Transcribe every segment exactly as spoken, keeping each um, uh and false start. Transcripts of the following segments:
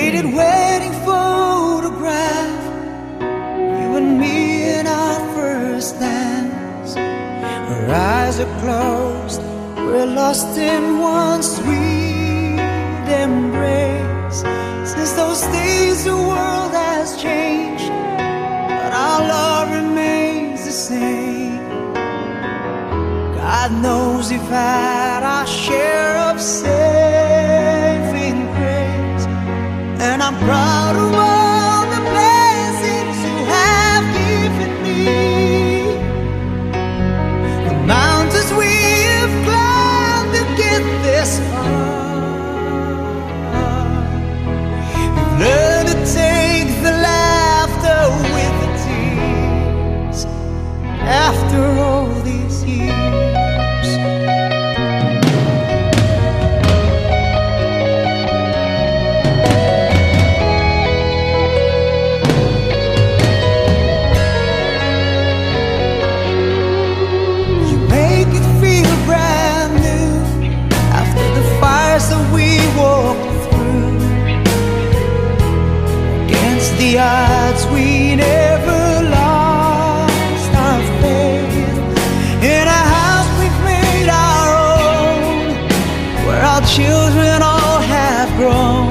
faded wedding photograph, you and me in our first dance. Our eyes are closed, we're lost in one sweet embrace. Since those days the world has changed, but our love remains the same. God knows we've had our share of saving grace, and I'm proud of all the blessings you have given me. The mountains we have climbed to get this far, we've learned to take the laughter with the tears after all these years. That we walked through, against the odds we never lost our faith. In a house we've made our own, where our children all have grown.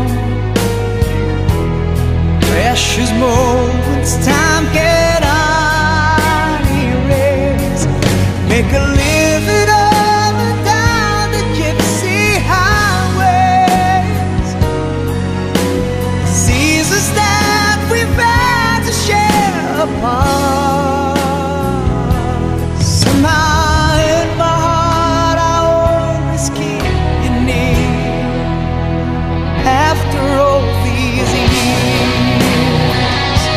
Precious moments time cannot erase. Make a living of it down the gypsy highways. Seasons that we've had to share apart. Somehow in my heart I always keep you near. After all these years,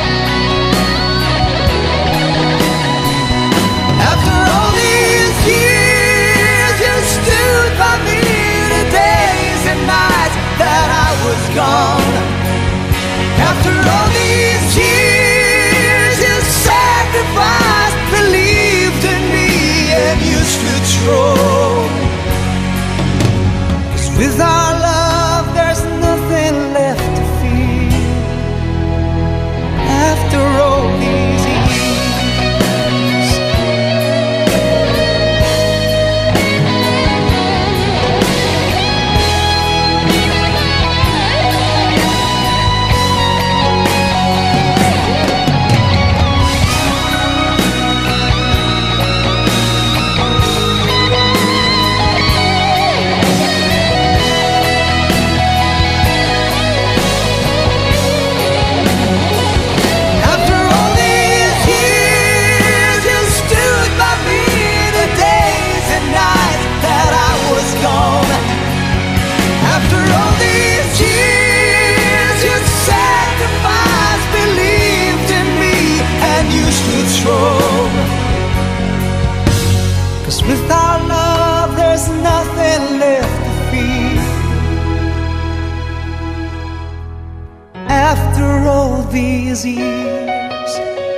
after all these years, you stood by me the days and nights that I was gone. After all these years, you sacrificed, believed in me, and you stood strong. 'Cause with our love, there's nothing left to fear. After all these years. Cause with our love there's nothing left to fear. After all these years.